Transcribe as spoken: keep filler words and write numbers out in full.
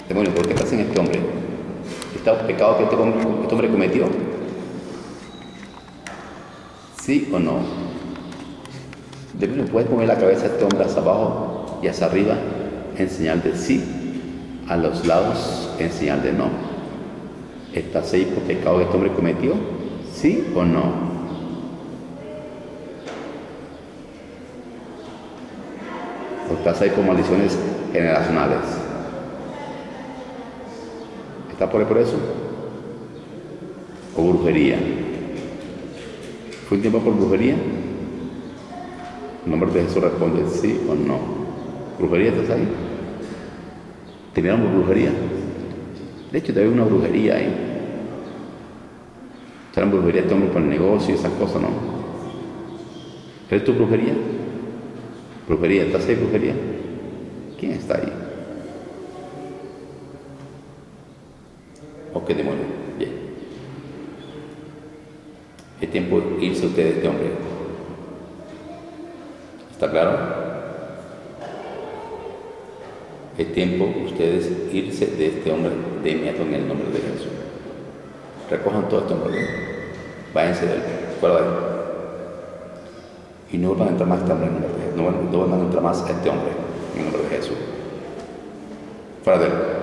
Demonio, ¿por qué estás en este hombre? ¿Está un pecado que este hombre, este hombre cometió? ¿Sí o no? Demonio, ¿puedes mover la cabeza de este hombre hacia abajo y hacia arriba en señal de sí? A los lados en señal de no. ¿Estás ahí por pecado que este hombre cometió? ¿Sí o no? ¿O estás ahí por maldiciones generacionales? ¿Estás por ahí por eso? ¿O brujería? ¿Fue un tiempo por brujería? El nombre de Jesús responde sí o no. ¿Brujería estás ahí? ¿Terminaron por brujería? De hecho, te veo una brujería ahí. ¿Serán brujería este hombre por el negocio y esas cosas, no? ¿Es tu brujería? ¿Brujería? ¿Estás ahí, brujería? ¿Quién está ahí? ¿O qué demonio? Bien. Es tiempo de irse usted de este hombre. ¿Está claro? Es tiempo ustedes irse de este hombre de inmediato en el nombre de Jesús. Recojan todo este hombre. Váyanse de él. Fuera de él. Y no van a entrar más a este hombre en el nombre de Jesús. No, no van a entrar más a este hombre en el nombre de Jesús. Fuera de él.